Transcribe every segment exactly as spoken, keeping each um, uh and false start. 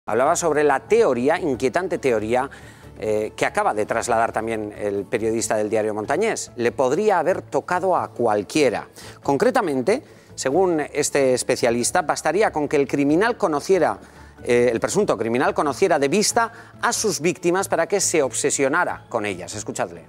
Hablaba sobre la teoría, inquietante teoría, eh, que acaba de trasladar también el periodista del diario Montañés. Le podría haber tocado a cualquiera. Concretamente, según este especialista, bastaría con que el criminal conociera, eh, el presunto criminal conociera de vista a sus víctimas para que se obsesionara con ellas. Escuchadle.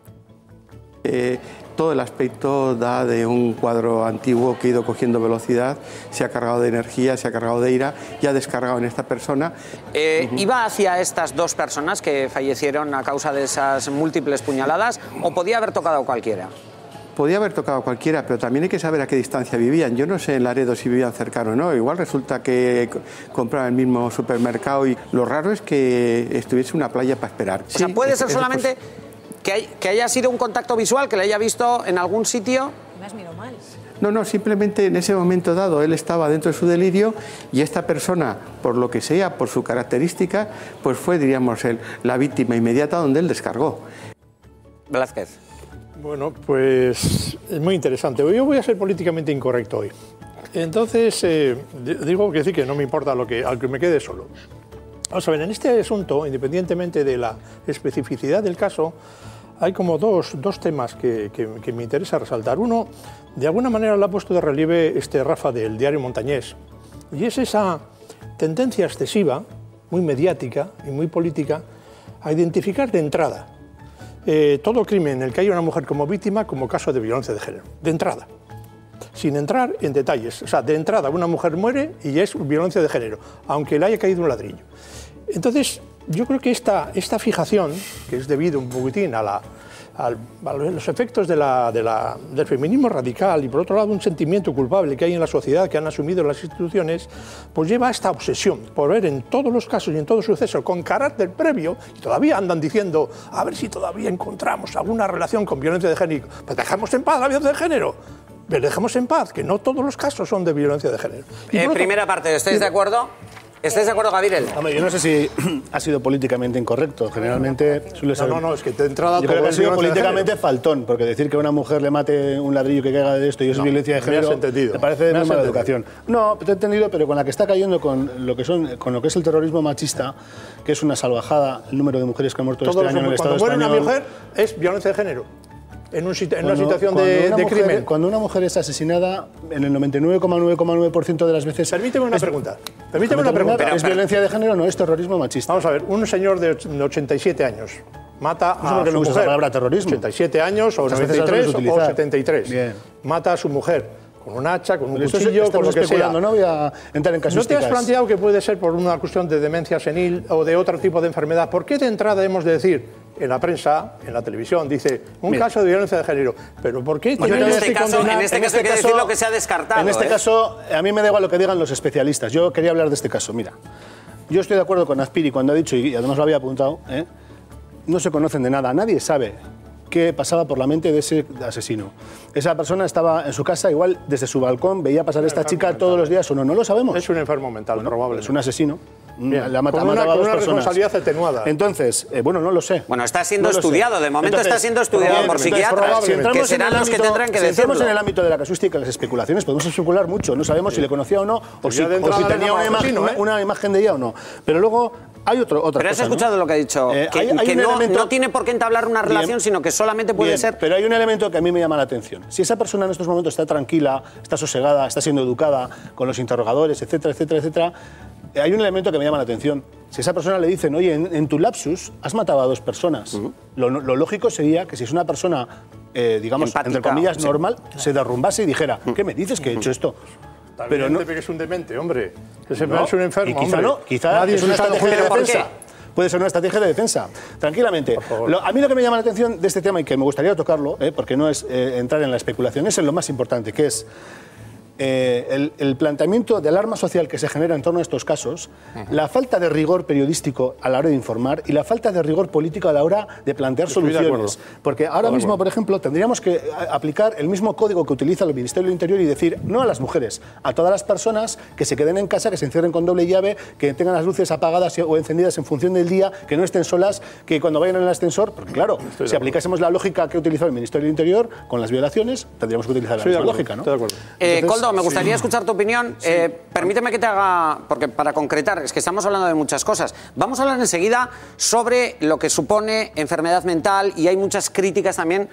Eh, todo el aspecto da de un cuadro antiguo que ha ido cogiendo velocidad, se ha cargado de energía, se ha cargado de ira y ha descargado en esta persona. Eh, uh-huh. ¿Iba hacia estas dos personas que fallecieron a causa de esas múltiples puñaladas o podía haber tocado a cualquiera? Podía haber tocado a cualquiera, pero también hay que saber a qué distancia vivían. Yo no sé en Laredo si vivían cercano o no. Igual resulta que compraban el mismo supermercado y lo raro es que estuviese una playa para esperar. O sea, sí, puede es, ser es solamente... Que, hay, que haya sido un contacto visual, que le haya visto en algún sitio. Me has mirado mal. No, no, simplemente en ese momento dado él estaba dentro de su delirio y esta persona, por lo que sea, por su característica, pues fue, diríamos, el, la víctima inmediata donde él descargó. Velázquez. Bueno, pues es muy interesante. Yo voy a ser políticamente incorrecto hoy. Entonces, eh, digo que sí, que no me importa lo que, al que me quede solo. Vamos a ver, en este asunto, independientemente de la especificidad del caso, hay como dos, dos temas que, que, que me interesa resaltar. Uno, de alguna manera lo ha puesto de relieve este Rafa del diario Montañés, y es esa tendencia excesiva, muy mediática y muy política, a identificar de entrada eh, todo crimen en el que haya una mujer como víctima como caso de violencia de género, de entrada, sin entrar en detalles. O sea, de entrada una mujer muere y es violencia de género, aunque le haya caído un ladrillo. Entonces, yo creo que esta, esta fijación, que es debido un poquitín a, la, a, a los efectos de la, de la, del feminismo radical y, por otro lado, un sentimiento culpable que hay en la sociedad, que han asumido las instituciones, pues lleva a esta obsesión por ver en todos los casos y en todo suceso con carácter previo, y todavía andan diciendo, a ver si todavía encontramos alguna relación con violencia de género. Pues dejamos en paz la violencia de género. Pero dejemos en paz, que no todos los casos son de violencia de género. En eh, primera parte, ¿estáis de acuerdo? ¿Estáis de acuerdo, Gabriel? Hombre, yo no sé si ha sido políticamente incorrecto. Generalmente suele ser... No, no, no, es que de entrada... Yo creo que ha sido políticamente faltón, porque decir que a una mujer le mate un ladrillo que caiga de esto y eso no, es violencia de género... Me has entendido. Me parece de me muy mala entendido. educación. No, te he entendido, pero con la que está cayendo con lo que, son, con lo que es el terrorismo machista, que es una salvajada, el número de mujeres que han muerto este año en el Estado español... Cuando muere una mujer es violencia de género. En, un, en cuando, una situación cuando de, una de mujer, crimen. Cuando una mujer es asesinada, en el noventa y nueve coma nueve coma nueve por ciento de las veces... Permíteme una es, pregunta. Permíteme una pregunta. Pero, ¿Es pero, violencia de género o no es terrorismo machista? Vamos a ver, un señor de ochenta y siete años mata no a que su no usa mujer. La palabra terrorismo. ochenta y siete años, o noventa y tres, o setenta y tres. Bien. Mata a su mujer con un hacha, con un pero cuchillo, con lo que sea. No voy a entrar en casuísticas. ¿No te has planteado que puede ser por una cuestión de demencia senil o de otro tipo de enfermedad? ¿Por qué de entrada hemos de decir... En la prensa, en la televisión, dice un Mira. caso de violencia de género. ¿Pero por qué? Bueno, en, este caso, en este en caso hay que decir lo que se ha descartado. En este ¿eh? caso, a mí me da igual lo que digan los especialistas. Yo quería hablar de este caso. Mira, yo estoy de acuerdo con Azpiri cuando ha dicho, y además lo había apuntado, ¿eh? No se conocen de nada. Nadie sabe qué pasaba por la mente de ese asesino. Esa persona estaba en su casa, igual desde su balcón, veía pasar a esta chica mental. todos los días o no. No lo sabemos. Es un enfermo mental, bueno, probablemente. Es un asesino. Bien. La mata, con una, con una responsabilidad atenuada. Entonces, eh, bueno, no lo sé. Bueno, está siendo no estudiado, de momento entonces, está siendo estudiado bien, por psiquiatras, si que serán los que tendrán que si decirlo. Si entramos en el ámbito de la casuística y las especulaciones, podemos especular mucho, no sabemos sí. si le conocía o no, o pues si, o si tenía una imagen, ¿eh? una imagen de ella o no. Pero luego hay otro, otra pero cosa, has escuchado ¿no? lo que ha dicho, eh, que, hay, hay que no, elemento... no tiene por qué entablar una relación, bien, sino que solamente puede bien, ser... Pero hay un elemento que a mí me llama la atención. Si esa persona en estos momentos está tranquila, está sosegada, está siendo educada con los interrogadores, etcétera, etcétera, etcétera, hay un elemento que me llama la atención. Si a esa persona le dicen, oye, en, en tu lapsus has matado a dos personas, uh-huh. lo, lo lógico sería que si es una persona, eh, digamos, empática, entre comillas, sí. normal, se derrumbase y dijera, ¿qué me dices que he hecho esto? Tal pero no que es un demente, hombre. Que se no, es un enfermo, y quizá hombre. no, quizá Nadie es una estrategia de defensa. Puede ser una estrategia de defensa. Tranquilamente. Lo, a mí lo que me llama la atención de este tema y que me gustaría tocarlo, eh, porque no es eh, entrar en la especulación, es en lo más importante, que es eh, el, el planteamiento de alarma social que se genera en torno a estos casos, uh-huh. la falta de rigor periodístico a la hora de informar y la falta de rigor político a la hora de plantear Estoy soluciones. De porque ahora Estoy mismo, por ejemplo, tendríamos que aplicar el mismo código que utiliza el Ministerio del Interior y decir, no a las mujeres, a todas las personas que se queden en casa, que se encierren con doble llave, que tengan las luces apagadas o encendidas en función del día, que no estén solas, que cuando vayan en el ascensor, porque claro, Estoy si aplicásemos la lógica que ha utilizado el Ministerio del Interior con las violaciones, tendríamos que utilizar la misma lógica, ¿no? Estoy de acuerdo. Eh, Entonces, Koldo, me gustaría sí. escuchar tu opinión. Sí. Eh, permíteme que te haga, porque para concretar, es que estamos hablando de muchas cosas. Vamos a hablar enseguida sobre lo que supone enfermedad mental y hay muchas críticas también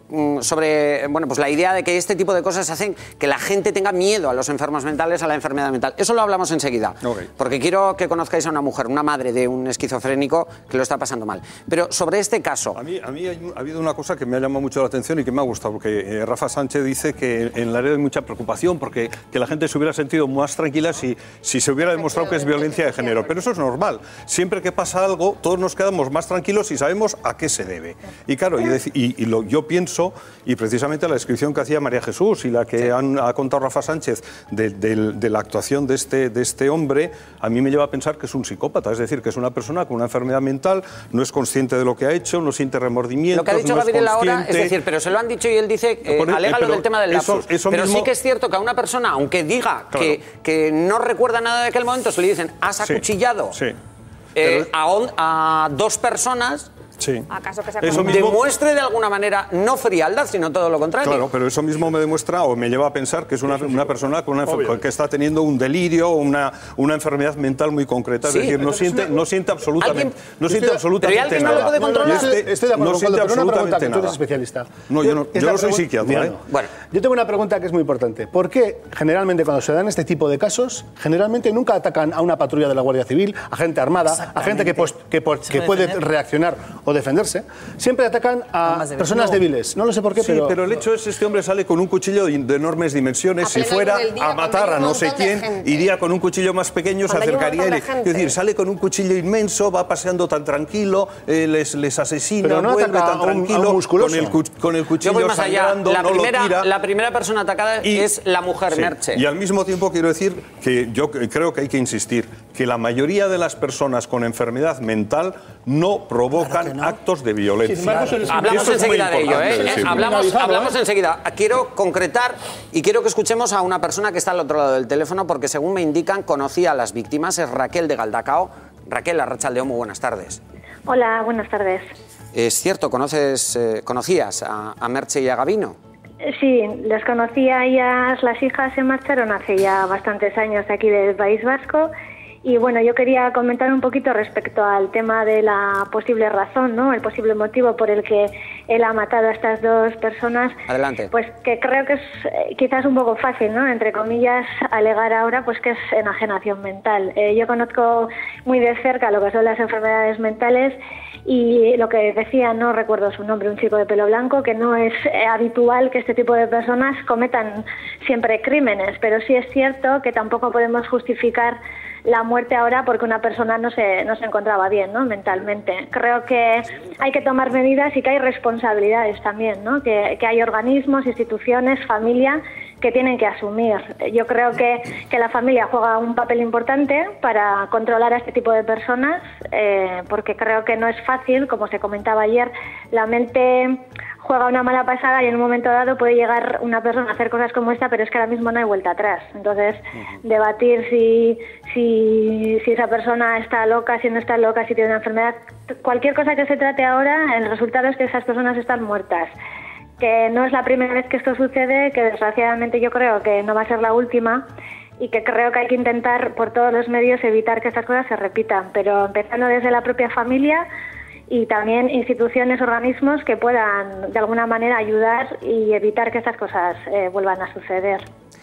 sobre bueno, pues la idea de que este tipo de cosas hacen que la gente tenga miedo a los enfermos mentales, a la enfermedad mental. Eso lo hablamos enseguida, okay. porque quiero que conozcáis a una mujer, una madre de un esquizofrénico que lo está pasando mal. Pero sobre este caso... A mí, a mí hay, ha habido una cosa que me ha llamado mucho la atención y que me ha gustado, porque eh, Rafa Sánchez dice que en la área hay mucha preocupación porque que la gente se hubiera sentido más tranquila si, si se hubiera demostrado que es violencia de género. Pero eso es normal. Siempre que pasa algo, todos nos quedamos más tranquilos y sabemos a qué se debe. Y claro, y, y, y lo, yo pienso, y precisamente la descripción que hacía María Jesús y la que sí. han, ha contado Rafa Sánchez de, de, de la actuación de este, de este hombre, a mí me lleva a pensar que es un psicópata, es decir, que es una persona con una enfermedad mental, no es consciente de lo que ha hecho, no siente remordimientos, lo que ha dicho no Gabriel es ahora, es decir, pero se lo han dicho y él dice, eh, Por, alega eh, lo del tema del lapsus, eso, eso pero mismo... sí que es cierto que a una persona, aunque diga claro. que, que no recuerda nada de aquel momento, se le dicen, has acuchillado sí, sí. Eh, a, on, a dos personas... Sí. ¿Acaso que se eso mismo... demuestre de alguna manera no frialdad, sino todo lo contrario? Claro, pero eso mismo me demuestra o me lleva a pensar que es una, una persona con una que está teniendo un delirio o una, una enfermedad mental muy concreta. Sí, es decir, no siente, una... no siente absolutamente, no siente absolutamente ¿Pero nada. No lo puede controlar? Yo estoy, estoy de acuerdo no con Koldo, pero una pregunta, que tú eres nada. especialista. No, yo no, yo no soy psiquiatra. ¿eh? Bueno, yo tengo una pregunta que es muy importante. ¿Por qué generalmente cuando se dan este tipo de casos, generalmente nunca atacan a una patrulla de la Guardia Civil, a gente armada, a gente que, pues, que, que puede reaccionar o defenderse? Siempre atacan a personas no. débiles. No lo sé por qué, sí, pero... pero el hecho es que este hombre sale con un cuchillo de, de enormes dimensiones. Si fuera a matar a no sé quién, iría con un cuchillo más pequeño, se acercaría y le... Es decir, sale con un cuchillo inmenso, va paseando tan tranquilo, eh, les, les asesina, pero no vuelve tan a un, tranquilo, a un con, el, con el cuchillo Yo voy más allá. sangrando, La, no primera, lo tira. la primera persona atacada y, es la mujer sí, Merche. Y al mismo tiempo quiero decir que yo creo que hay que insistir que la mayoría de las personas con enfermedad mental no provocan no? actos de violencia. Sí, hablamos enseguida de ello, ¿eh? Sí, hablamos hablamos ¿eh? enseguida. Quiero concretar y quiero que escuchemos a una persona que está al otro lado del teléfono porque según me indican conocía a las víctimas, es Raquel de Galdacao. Raquel, Arratsaldeon, muy buenas tardes. Hola, buenas tardes. Es cierto, conoces, eh, conocías a, a Merche y a Gabino. Sí, les conocía a ellas, las hijas se marcharon hace ya bastantes años aquí del País Vasco. Y bueno, yo quería comentar un poquito respecto al tema de la posible razón, ¿no? El posible motivo por el que él ha matado a estas dos personas. Adelante. Pues que creo que es eh, quizás un poco fácil, ¿no? Entre comillas, alegar ahora pues que es enajenación mental. Eh, yo conozco muy de cerca lo que son las enfermedades mentales y lo que decía, no recuerdo su nombre, un chico de pelo blanco, que no es eh, habitual que este tipo de personas cometan siempre crímenes, pero sí es cierto que tampoco podemos justificar la muerte ahora porque una persona no se, no se encontraba bien, ¿no? Mentalmente. Creo que hay que tomar medidas y que hay responsabilidades también, ¿no? Que, que hay organismos, instituciones, familia que tienen que asumir. Yo creo que, que la familia juega un papel importante para controlar a este tipo de personas, eh, porque creo que no es fácil, como se comentaba ayer, la mente juega una mala pasada y en un momento dado puede llegar una persona a hacer cosas como esta, pero es que ahora mismo no hay vuelta atrás. Entonces, uh-huh. debatir si, si, si esa persona está loca, si no está loca, si tiene una enfermedad, cualquier cosa que se trate ahora, el resultado es que esas personas están muertas. Que no es la primera vez que esto sucede, que desgraciadamente yo creo que no va a ser la última y que creo que hay que intentar por todos los medios evitar que estas cosas se repitan, pero empezando desde la propia familia y también instituciones, organismos que puedan de alguna manera ayudar y evitar que estas cosas eh, vuelvan a suceder.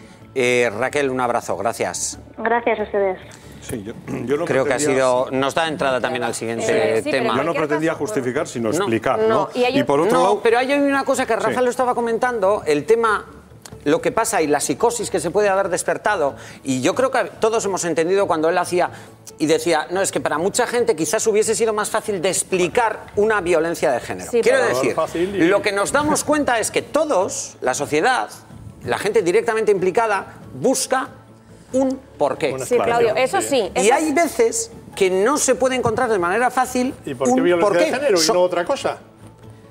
Eh, Raquel, un abrazo, gracias. Gracias a ustedes. Sí, yo, yo no Creo que ha sido... Nos da entrada también al siguiente eh, sí, tema. Yo no pretendía caso, justificar, sino no, explicar, ¿no? ¿no? Y, hay, y por otro no, lado... pero hay una cosa que Rafa sí. lo estaba comentando, el tema... lo que pasa y la psicosis que se puede haber despertado, y yo creo que todos hemos entendido cuando él hacía y decía, no, es que para mucha gente quizás hubiese sido más fácil de explicar una violencia de género. Sí, Quiero decir, y... lo que nos damos cuenta es que todos, la sociedad, la gente directamente implicada, busca un porqué. Sí, Claudio, eso sí. Y hay veces que no se puede encontrar de manera fácil ¿Y por qué un violencia porqué. de género y no otra cosa?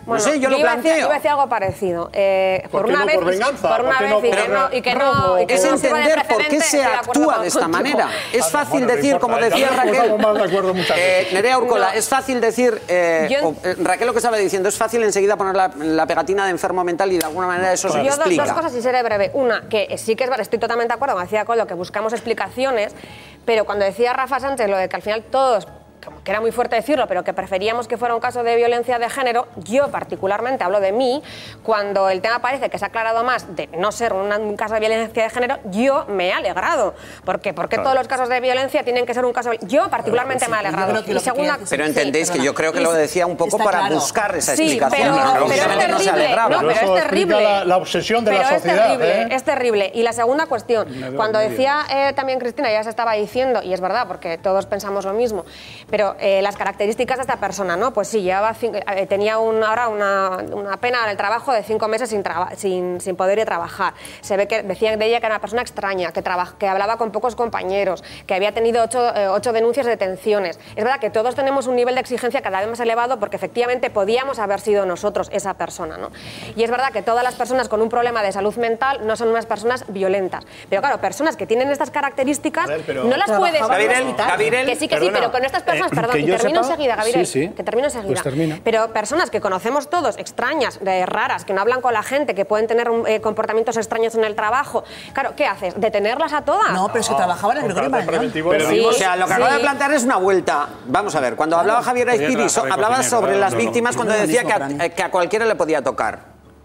Bueno, no sé, yo lo iba planteo. A decir, yo iba a decir algo parecido. Eh, por, ¿Por una no vez, por venganza? por una ¿Por vez no y, por que no, y que no, robo? y que Es no sirva de entender por qué precedente, se estoy de acuerdo actúa con- de esta contigo. manera. Es fácil Bueno, no decir, importa, como ya decía nos Raquel, estamos más de acuerdo muchas eh, veces. Nerea Urcola, No. es fácil decir, eh, Yo- o, eh, Raquel lo que estaba diciendo, es fácil enseguida poner la, la pegatina de enfermo mental y de alguna manera eso se Yo dos, explica. dos cosas y seré breve. Una, que sí que es verdad, estoy totalmente de acuerdo, como decía Colo, que buscamos explicaciones, pero cuando decía Rafa Sánchez lo de que al final todos, como que era muy fuerte decirlo, pero que preferíamos que fuera un caso de violencia de género, yo particularmente hablo de mí, cuando el tema parece que se ha aclarado más de no ser una- un caso de violencia de género, yo me he alegrado. ¿Por qué? Porque todos los casos de violencia tienen que ser un caso de... Yo particularmente me he alegrado. creo que lo Y que segunda... quieres Pero Sí, entendéis que perdona. yo creo que lo decía un poco Está para claro. buscar esa Sí, explicación. pero, pero pero es obviamente no se terrible. alegraba. No, Pero pero eso es explica terrible. la- la obsesión de la pero sociedad, Es terrible, ¿eh? es terrible. Y la segunda cuestión, cuando decía eh, también Cristina, ya se estaba diciendo, y es verdad, porque todos pensamos lo mismo, pero eh, las características de esta persona, ¿no? Pues sí, llevaba cinco- eh, tenía un- ahora una, una pena en el trabajo de cinco meses sin, traba- sin, sin poder ir a trabajar. Se ve que decían de ella que era una persona extraña, que, traba- que hablaba con pocos compañeros, que había tenido ocho, eh, ocho denuncias de detenciones. Es verdad que todos tenemos un nivel de exigencia cada vez más elevado porque efectivamente podíamos haber sido nosotros esa persona, ¿no? Y es verdad que todas las personas con un problema de salud mental no son unas personas violentas. Pero claro, personas que tienen estas características A ver, pero- no las puedes... Trabajaba en Gabriel, hospital. Gabriel, Que sí, que sí, Perdona, pero con estas personas, eh, perdón, que y yo termino sepa- enseguida, Gabriel, sí, sí. que termino enseguida. Pues termina. Pero personas que conocemos todos, extrañas, de raras, que no hablan con la gente, que pueden tener un, eh, comportamientos extraños en el trabajo, claro, ¿qué haces? ¿Detenerlas a todas? No, pero es que trabajaba en el Gregorio Contrato Marañón. preventivo Pero no. Sí. O sea, lo que Sí. acaba de plantear es una vuelta. Vamos a ver, cuando hablaba Javier Aizpiri, so- hablaba sobre las víctimas cuando No, no, decía no, que no, no. a, que a cualquiera le podía tocar.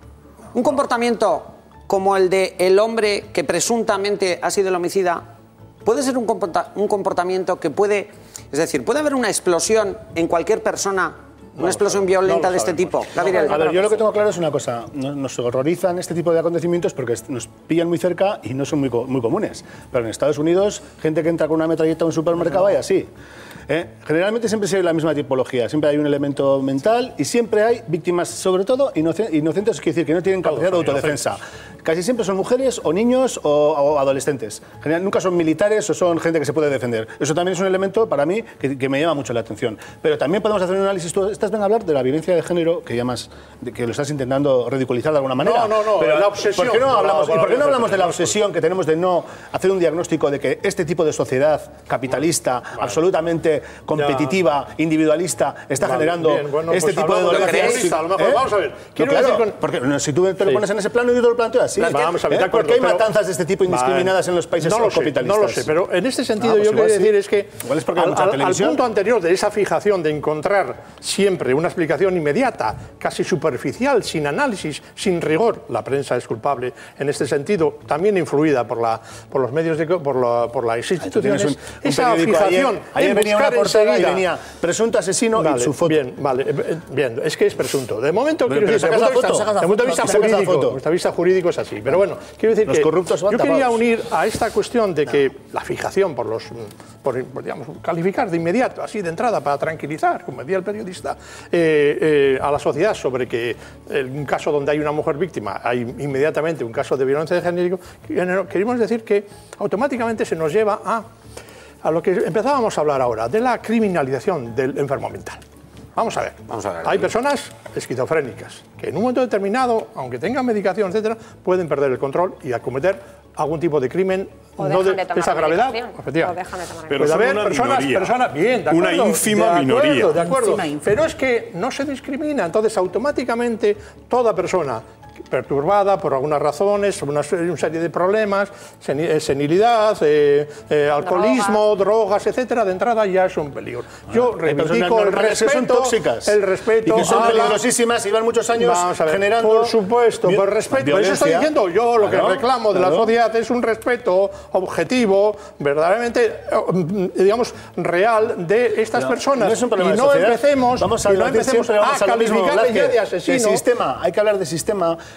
Un comportamiento como el de el hombre que presuntamente ha sido el homicida puede ser un comporta- un comportamiento que puede, es decir, puede haber una explosión en cualquier persona, una explosión violenta no lo de este sabemos. tipo. Gabriel. A ver, yo lo que tengo claro es una cosa. Nos, nos horrorizan este tipo de acontecimientos porque est- nos pillan muy cerca y no son muy, co- muy comunes. Pero en Estados Unidos, gente que entra con una metralleta a un supermercado y así. ¿eh? Generalmente siempre se ve la misma tipología. Siempre hay un elemento mental y siempre hay víctimas, sobre todo inoce- inocentes, es decir, que no tienen capacidad de son autodefensa. Casi siempre son mujeres o niños o, o adolescentes. General, nunca son militares o son gente que se puede defender. Eso también es un elemento para mí que, que me llama mucho la atención. Pero también podemos hacer un análisis. Tú estás ven a hablar de la violencia de género, que llamas, de- que lo estás intentando ridiculizar de alguna manera. No, no, no, Pero la obsesión ¿Por qué no por la- hablamos, por ¿y la por qué no hablamos violencia de la de género? obsesión que tenemos de no hacer un diagnóstico de que este tipo de sociedad capitalista, absolutamente competitiva, individualista, está Vale, generando bien, bueno, este pues tipo de hablamos de la dolencias? periodista, a lo mejor. Vamos a ver, No, quiero claro, decir con- porque no, si tú te lo Sí. pones en ese plano, yo te lo planteo así. Vamos a ver, ¿eh? de acuerdo, ¿Por qué hay pero- matanzas de este tipo indiscriminadas Vale. en los países no lo sé, capitalistas? No lo sé, pero en este sentido Ah, pues yo igual quiero sí. decir es que Igual es porque hay al, mucha al- al televisión. punto anterior de esa fijación de encontrar siempre una explicación inmediata, casi superficial, sin análisis, sin rigor, la prensa es culpable en este sentido, también influida por, la, por los medios, de, co- por, la, por las instituciones, Un- un esa periódico fijación ayer, ayer de venía una buscar portada y enseguida- venía presunto asesino Vale, y su foto. Bien, vale, eh, eh, bien, es que es presunto. De momento, Pero- quiero pero decir, desde sacas el punto la de foto, vista- sacas la desde el punto de foto, vista sacas la jurídico, foto. desde el punto de vista jurídico es así. Pero bueno, quiero decir Los que corruptos van yo quería tapados. unir a esta cuestión de que la fijación por los, por, por, digamos, calificar de inmediato, así de entrada, para tranquilizar, como decía el periodista, eh, eh, a la sociedad sobre que en un caso donde hay una mujer víctima hay inmediatamente un caso de violencia de género, queremos decir que automáticamente se nos lleva a, a lo que empezábamos a hablar ahora, de la criminalización del enfermo mental. Vamos a ver. Vamos a ver. Hay personas esquizofrénicas que en un momento determinado, aunque tengan medicación, etcétera, pueden perder el control y acometer algún tipo de crimen O no dejan de, de tomar de esa gravedad. medicación. Efectivamente. O dejan de tomar Pero Puede son haber una personas, minoría. personas, bien, de Una acuerdo, ínfima de acuerdo, minoría. de acuerdo. Ínfima, ínfima. Pero es que no se discrimina, entonces automáticamente toda persona perturbada por algunas razones, una, una serie de problemas, seni- eh, senilidad, eh, eh, alcoholismo, drogas, etcétera, de entrada ya es un peligro. Yo Hay personas reivindico el normales que respeto, son tóxicas el respeto y que son a la- peligrosísimas y van muchos años Vamos a ver, generando por supuesto, vi- por respeto. Por eso estoy violencia. diciendo yo lo Claro, que reclamo de la claro. sociedad es un respeto objetivo, verdaderamente, eh, digamos, real de estas No, personas. no es un problema y de no sociedad. empecemos, Vamos a y no debatir empecemos siempre, vamos a a lo mismo, calificarle ya Blázquez. de asesino. De sistema, hay que hablar de sistema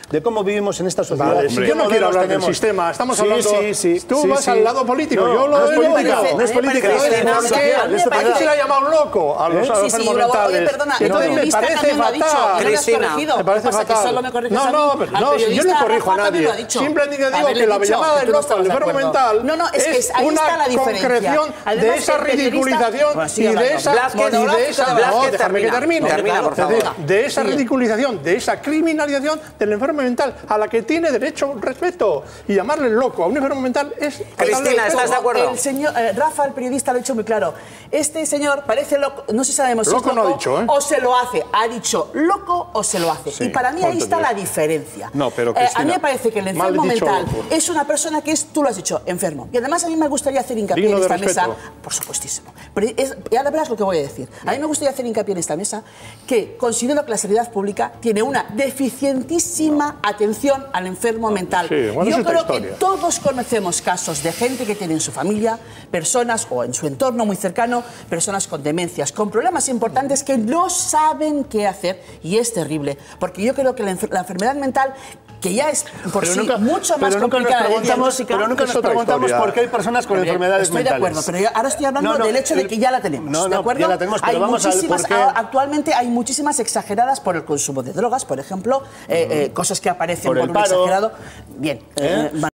de cómo vivimos en esta sociedad. Vale, si yo no quiero hablar del sistema, estamos sí, hablando... Sí, sí, tú sí, vas sí. al lado político, no, yo lo no he es política, olvidado. no es política. ¿Por qué se le ha llamado loco a los Sí, sí, enfermos luego, oye, mentales? perdona, Y el entonces me periodista parece también lo ha dicho, fatal. y no le has Cristina, corregido. Me parece Lo que pasa es que fatal. solo me corriges No, a mí. no, pero Al no, si yo no periodista corrijo a Rafa también nadie. lo ha dicho. Simplemente digo Haberle que la dicho llamada que del tú no loco al estabas de enfermo acuerdo. mental No, no, es que es ahí una está la diferencia. concreción de Además, esa el periodista- ridiculización Bueno, y sigue de hablando. esa... Blázquez, y de Blázquez, esa- Blázquez, no, déjame que termina. termine. Termina, por Es decir, favor. de esa Sigue. ridiculización, de esa criminalización del enfermo mental a la que tiene derecho a un respeto, y llamarle loco a un enfermo mental es... Cristina, ¿estás de acuerdo? El señor eh, Rafa, el periodista, lo ha dicho muy claro. Este señor parece loco, no sé si sabemos si Loco es no loco ha dicho, ¿eh? o se lo hace. Ha dicho loco o se lo hace. Sí, y para mí ahí está entendido. la diferencia. No, pero, Eh, a mí Cristina, me parece que el mal enfermo dicho mental loco. es una persona que es, tú lo has dicho, enfermo. Y además a mí me gustaría hacer hincapié Digno en de esta mesa, respeto. por supuestísimo. Pero es, y ahora verás lo que voy a decir. A mí me gustaría hacer hincapié en esta mesa que considero que la sanidad pública tiene una deficientísima atención al enfermo mental. Sí, bueno, Yo es otra creo que historia. todos conocemos casos de gente que tiene en su familia personas o en su entorno muy cercano personas con demencias, con problemas importantes que no saben qué hacer, y es terrible, porque yo creo que la, enfer- la enfermedad mental, que ya es por Pero sí nunca, mucho más pero nunca nos complicada de preguntamos, diagnóstica, pero nunca es nos otra preguntamos historia. por qué hay personas con Bien, enfermedades estoy mentales. de acuerdo, pero yo ahora estoy hablando No, no, del hecho de el- que ya la tenemos, no, ¿de no, acuerdo? ya la tenemos, pero Hay vamos al muchísimas- por qué. a- actualmente hay muchísimas exageradas por el consumo de drogas, por ejemplo, eh, eh, cosas que aparecen Por por, el un paro. exagerado. Bien, ¿Eh? eh,